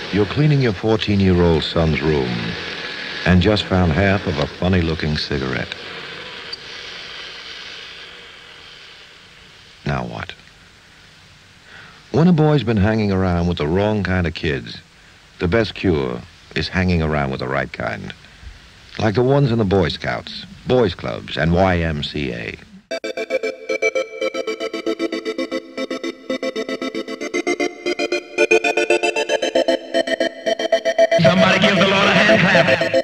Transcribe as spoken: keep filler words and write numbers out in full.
You're cleaning your fourteen-year-old son's room and just found half of a funny-looking cigarette. Now what? When a boy's been hanging around with the wrong kind of kids, the best cure is hanging around with the right kind. Like the ones in the Boy Scouts, Boys Clubs, and Y M C A. Somebody give the Lord a hand clap.